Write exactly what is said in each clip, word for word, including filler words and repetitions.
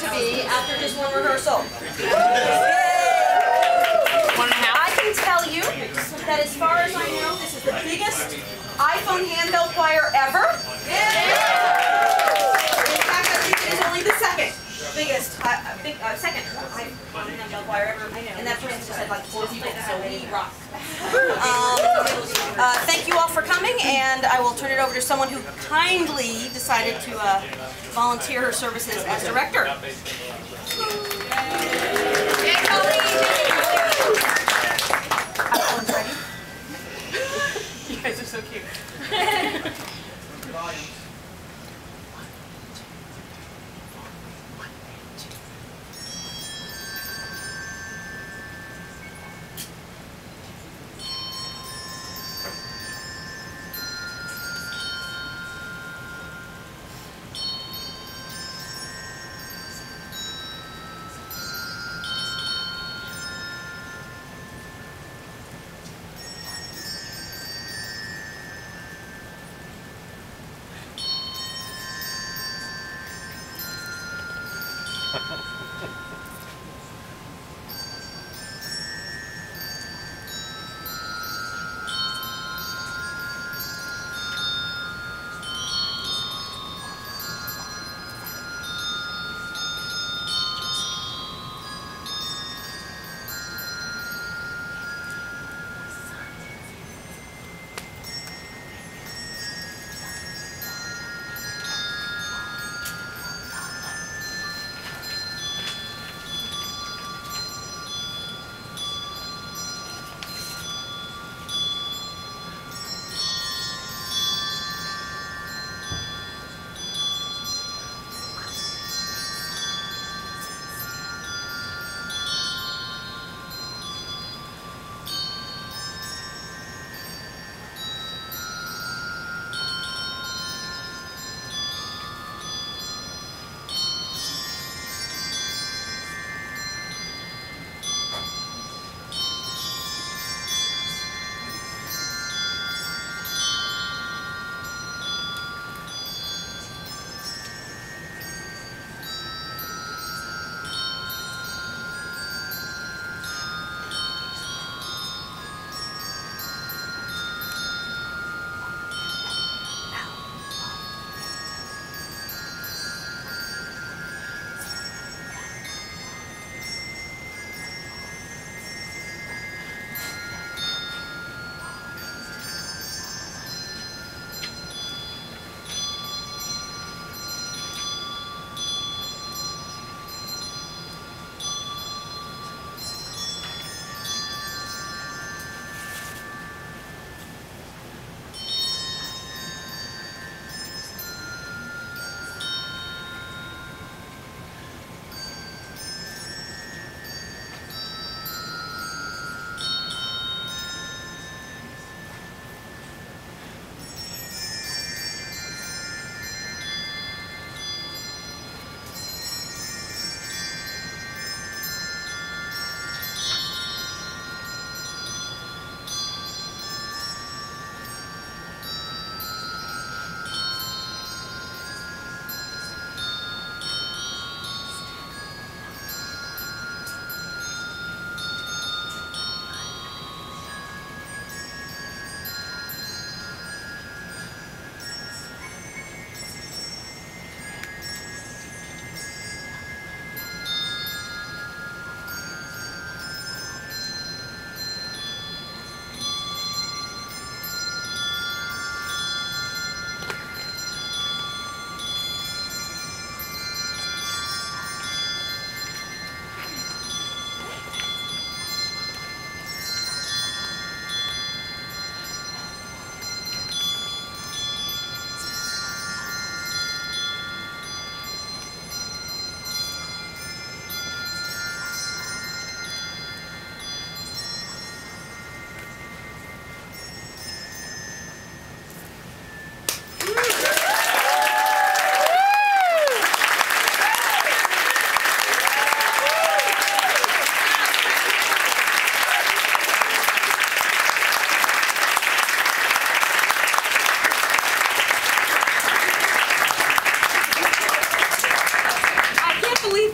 to be after just one rehearsal? One and a half. I can tell you that as far as I know, this is the biggest iPhone handbell choir ever. In fact, I think it is only the second biggest, uh, big, uh, second iPhone handbell choir ever. And that person just had like four people, so we rock. Um, uh, thank you all for coming, and I will turn it over to someone who kindly decided to uh, volunteer her services as director. iPhone's ready. You guys are so cute.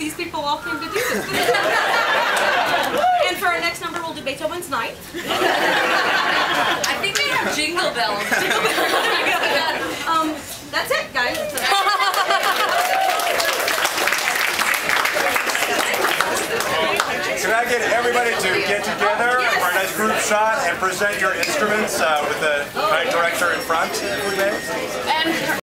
these people all came to do this. And for our next number, we'll do Beethoven's Ninth. I think they have Jingle Bells. Jingle Bells. um, that's it, guys. Can I get everybody to get together for a nice group shot and present your instruments uh, with the night director in front, if we may? And